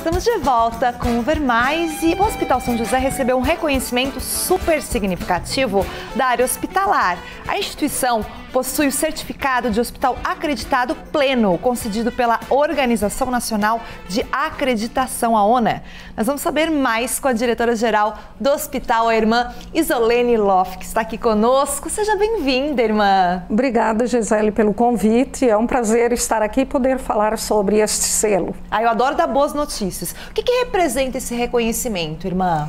Estamos de volta com o Ver Mais e o Hospital São José recebeu um reconhecimento super significativo da área hospitalar. A instituição possui o certificado de hospital acreditado pleno, concedido pela Organização Nacional de Acreditação, a ONA. Nós vamos saber mais com a diretora-geral do hospital, a irmã Isolene Loff, que está aqui conosco. Seja bem-vinda, irmã. Obrigada, Gisele, pelo convite. É um prazer estar aqui e poder falar sobre este selo. Eu adoro dar boas notícias. O que representa esse reconhecimento, irmã?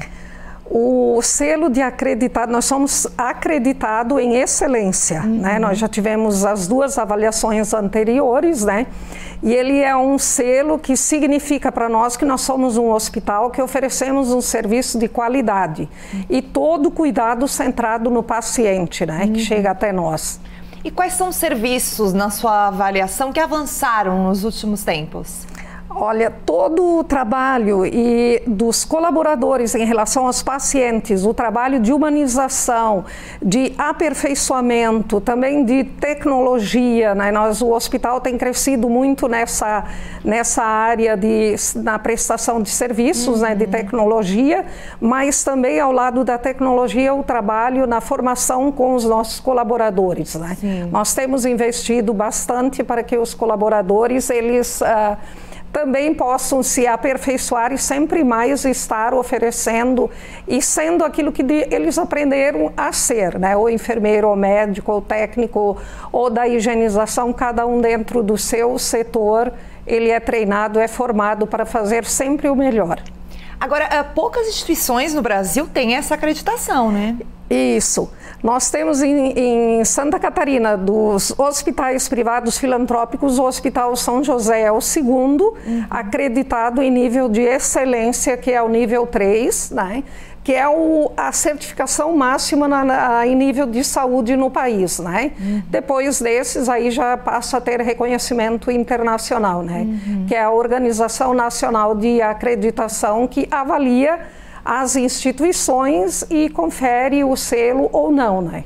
O selo de acreditado, nós somos acreditados em excelência, né? Nós já tivemos as duas avaliações anteriores, né? E ele é um selo que significa para nós que nós somos um hospital que oferecemos um serviço de qualidade e todo cuidado centrado no paciente, né? Que chega até nós. E quais são os serviços na sua avaliação que avançaram nos últimos tempos? Olha, todo o trabalho e dos colaboradores em relação aos pacientes, o trabalho de humanização, de aperfeiçoamento, também de tecnologia, né? O hospital tem crescido muito nessa área na prestação de serviços, né? De tecnologia, mas também ao lado da tecnologia o trabalho na formação com os nossos colaboradores, né? Nós temos investido bastante para que os colaboradores, eles também possam se aperfeiçoar e sempre mais estar oferecendo e sendo aquilo que eles aprenderam a ser, né? Ou enfermeiro, ou médico, ou técnico, ou da higienização, cada um dentro do seu setor, ele é treinado, é formado para fazer sempre o melhor. Agora, poucas instituições no Brasil têm essa acreditação, né? Isso. Nós temos em Santa Catarina, dos hospitais privados filantrópicos, o Hospital São José é o segundo acreditado em nível de excelência, que é o nível 3, né? Que é a certificação máxima em nível de saúde no país, né? Depois desses, aí já passa a ter reconhecimento internacional, né? Que é a Organização Nacional de Acreditação, que avalia as instituições e confere o selo ou não, né?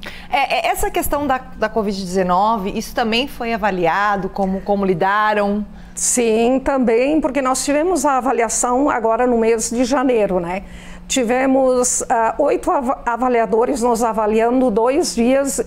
Essa questão da Covid-19, isso também foi avaliado, como lidaram? Sim, também, porque nós tivemos a avaliação agora no mês de janeiro, né? Tivemos 8 avaliadores nos avaliando 2 dias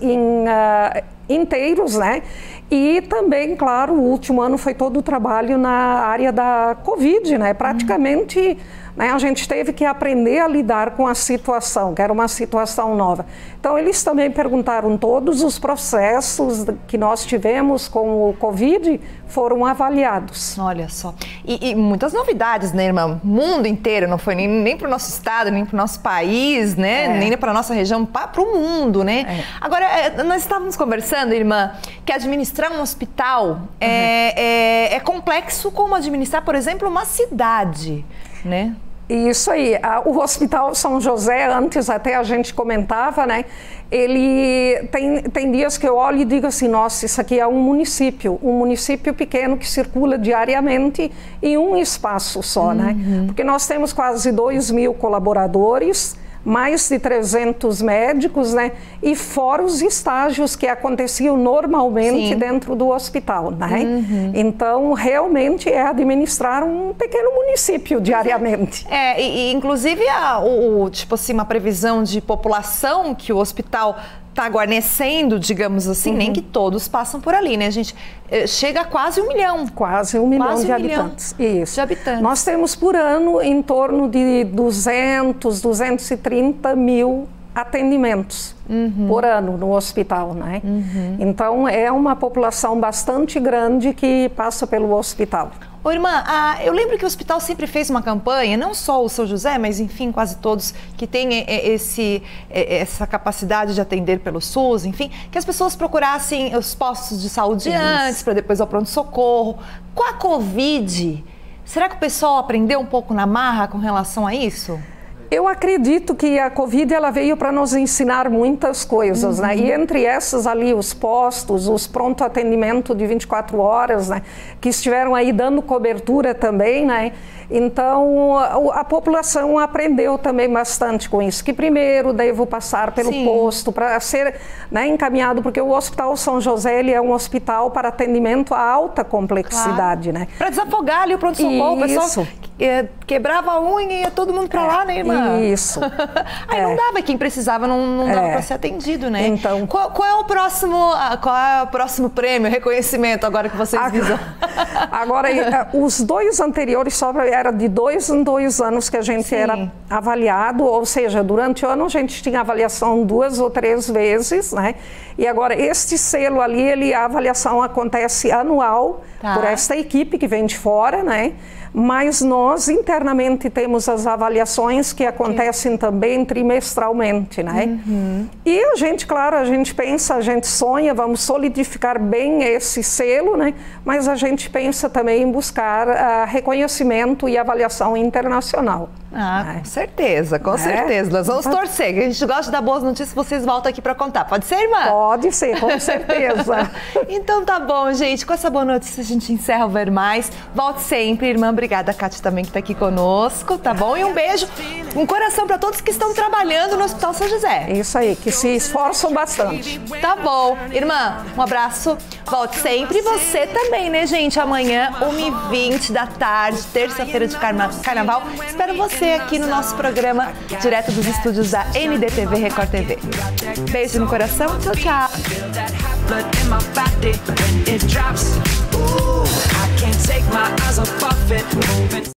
inteiros, né? E também, claro, o último ano foi todo o trabalho na área da Covid, né? Praticamente, né, a gente teve que aprender a lidar com a situação, que era uma situação nova. Então, eles também perguntaram, todos os processos que nós tivemos com o Covid foram avaliados. Olha só. E muitas novidades, né, irmã? O mundo inteiro, não foi nem para o nosso estado, nem para o nosso país, né? Nem para a nossa região, para o mundo, né? Agora, nós estávamos conversando, irmã, que administrar um hospital é complexo como administrar, por exemplo, uma cidade, né? Isso aí, o Hospital São José, antes até a gente comentava, né? Ele tem dias que eu olho e digo assim, nossa, isso aqui é um município pequeno que circula diariamente em um espaço só, né? Porque nós temos quase 2.000 colaboradores, mais de 300 médicos, né? E fora os estágios que aconteciam normalmente dentro do hospital, né? Então, realmente é administrar um pequeno município diariamente. Inclusive, tipo assim, uma previsão de população que o hospital está guarnecendo, digamos assim, nem que todos passam por ali, né, gente? Chega a quase 1 milhão. Quase 1 milhão de habitantes. Isso. De habitantes. Nós temos por ano em torno de 230 mil atendimentos por ano no hospital, né? Então, é uma população bastante grande que passa pelo hospital. Ô, irmã, eu lembro que o hospital sempre fez uma campanha, não só o São José, mas enfim, quase todos que têm essa capacidade de atender pelo SUS, enfim, que as pessoas procurassem os postos de saúde antes, para depois ao pronto-socorro. Com a Covid, será que o pessoal aprendeu um pouco na marra com relação a isso? Eu acredito que a Covid ela veio para nos ensinar muitas coisas, né? E entre essas ali os postos, os pronto atendimento de 24 horas, né? Que estiveram aí dando cobertura também, né? Então a população aprendeu também bastante com isso, que primeiro devo passar pelo posto para ser, né, encaminhado, porque o Hospital São José ele é um hospital para atendimento a alta complexidade, né? Para desafogar ali o pronto-socorro, o pessoal quebrava a unha e ia todo mundo pra lá, né, irmã? Isso. Aí não dava, quem precisava não dava pra ser atendido, né? Então, qual é o próximo prêmio, reconhecimento agora que vocês visam? Agora, os 2 anteriores só era de 2 em 2 anos que a gente era avaliado, ou seja, durante o ano a gente tinha avaliação 2 ou 3 vezes, né? E agora este selo ali, a avaliação acontece anual por esta equipe que vem de fora, né? Mas nós internamente temos as avaliações que acontecem também trimestralmente, né? E a gente, claro, a gente pensa, a gente sonha, vamos solidificar bem esse selo, né? Mas a gente pensa também em buscar reconhecimento e avaliação internacional. Com certeza, com certeza. Nós vamos torcer, que a gente gosta de dar boas notícias, vocês voltam aqui para contar. Pode ser, irmã? Pode ser, com certeza. Então tá bom, gente. Com essa boa notícia a gente encerra o Ver Mais. Volte sempre, irmã. Obrigada, Kátia, também que tá aqui conosco, tá bom? E um beijo, um coração para todos que estão trabalhando no Hospital São José. Isso aí, que se esforçam bastante. Tá bom. Irmã, um abraço. Volte sempre. E você também, né, gente? Amanhã, 1h20 da tarde, terça-feira de carnaval. Espero você aqui no nosso programa, direto dos estúdios da NDTV Record TV. Beijo no coração, tchau, tchau.